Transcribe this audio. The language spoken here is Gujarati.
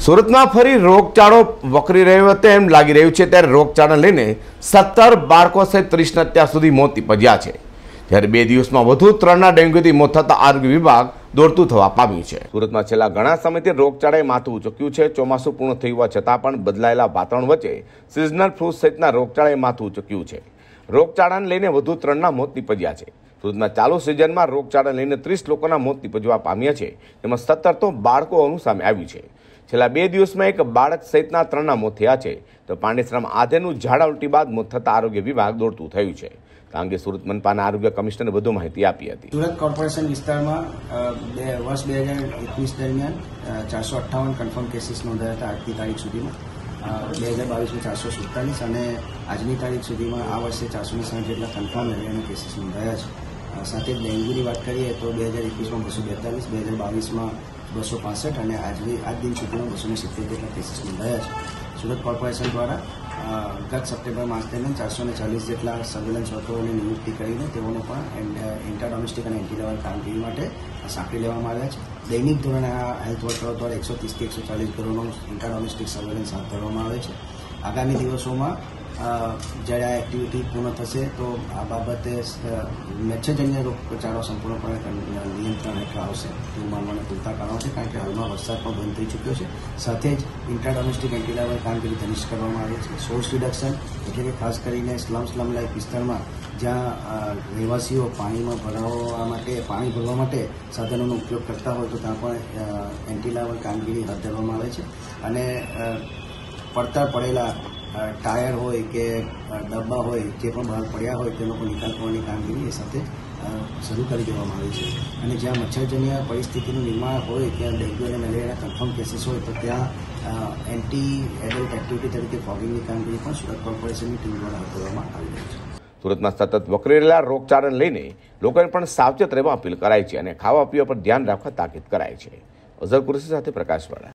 સુરતમાં ફરી રોગચાળો વકરી રહ્યો તેમ લાગી રહ્યું છે ત્યારે રોગચાળાને લઈને 17 બાળકો સહિત 30 અત્યાર સુધી મોત નીપજ્યા છે જ્યારે 2 દિવસમાં વધુ 3ના ડેન્ગ્યુથી મોત થતા આરોગ્ય વિભાગ દોડતું થવા પામ્યું છે। સુરતમાં છેલ્લા ઘણા સમયથી રોગચાળાએ માથું ઉચક્યું છે। ચોમાસું પૂર્ણ થયું હોવા છતાં પણ બદલાયેલા વાતાવરણ વચ્ચે સિઝનલ ફ્લૂ સહિતના રોગચાળાએ માથું ઉચક્યું છે। રોગચાળાને લઈને વધુ 3ના મોત નીપજ્યા છે। સુરતમાં ચાલુ સિઝનમાં રોગચાળાને લઈને 30 લોકોના મોત નીપજવા પામ્યા છે, તેમાં 17 તો બાળકો હોવાનું સામે આવ્યું છે। છેલ્લા 2 દિવસમાં એક બાળક સહિતના 3ના મોત થયા છે તો પાંડેસરામાં આધેનું ઝાડા ઉલટી બાદ મોત થતા આરોગ્ય વિભાગ દોડતું થયું છે। આ અંગે સુરત મનપાના આરોગ્ય કમિશનરે વધુ માહિતી આપી હતી। સુરત કોર્પોરેશન વિસ્તારમાં વર્ષ 2021 દરમિયાન 458 કન્ફર્મ કેસીસ નોંધાયા હતા આજની તારીખ સુધીમાં। 2022માં 447 અને આજની તારીખ સુધીમાં આ વર્ષે 460 જેટલા કન્ફર્મ એરિયાના કેસીસ નોંધાયા છે। સાથે ડેન્ગ્યુની વાત કરીએ તો 2021માં 242, 2022માં 265 અને આજ દિન સુધીમાં 270 જેટલા કેસીસ નોંધાયા છે। સુરત કોર્પોરેશન દ્વારા ગત સપ્ટેમ્બર માસ દરમિયાન 440 જેટલા સર્વેલન્સ વર્કરોની નિયુક્તિ કરીને તેઓને પણ ઇન્ટર ડોમેસ્ટિક અને એન્ટી લેવલ કામગીરી માટે સાંકળી લેવામાં આવ્યા છે। દૈનિક ધોરણે આ હેલ્થ વર્કરો દ્વારા 130 થી 140 ઘરોનો ઇન્ટર ડોમેસ્ટિક સર્વેલન્સ હાથ ધરવામાં આવે છે। આગામી દિવસોમાં જ્યારે આ એક્ટિવિટી પૂર્ણ થશે તો આ બાબતે મચ્છરજન્ય રોગચાળો સંપૂર્ણપણે નિયંત્રણ હેઠળ આવશે તેવું માનવાના પૂરતા કારણો છે, કારણ કે હાલમાં વરસાદ પણ બંધ થઈ ચૂક્યો છે। સાથે જ ઇન્ટર ડોમેસ્ટિક એન્ટી લેવલ કામગીરી ધનિષ્ઠ કરવામાં આવી છે। સોર્સ રિડક્શન એટલે કે ખાસ કરીને સ્લમ લાઇક વિસ્તારમાં જ્યાં રહેવાસીઓ પાણીમાં ભરાવવા માટે પાણી ભરવા માટે સાધનોનો ઉપયોગ કરતા હોય તો ત્યાં પણ એન્ટી લેવલ કામગીરી હાથ ધરવામાં આવે છે અને પડતર પડેલા ટાયર હોય કે ડબ્બા હોય જે પણ બહાર પડ્યા હોય તેનો પણ નિકાલ કરવાની કામગીરી એ સાથે શરૂ કરી દેવામાં આવી છે। અને જ્યાં મચ્છરજન્ય પરિસ્થિતિનું નિર્માણ હોય ત્યાં ડેન્ગ્યુ અને મેલેરિયાના કન્ફર્મ કેસીસ હોય તો ત્યાં એન્ટી એડલ્ટ એક્ટિવિટી તરીકે ફોગિંગની કામગીરી પણ સુરત કોર્પોરેશનની ટીમ દ્વારા હાથ ધરવામાં આવી રહી છે। સુરતમાં સતત વકરી રહેલા રોગચાળાને લઈને લોકોને પણ સાવચેત રહેવા અપીલ કરાઈ છે અને ખાવા પીવા પર ધ્યાન રાખવા તાકીદ કરાઈ છે। અઝર કુરેશી સાથે પ્રકાશવાળા।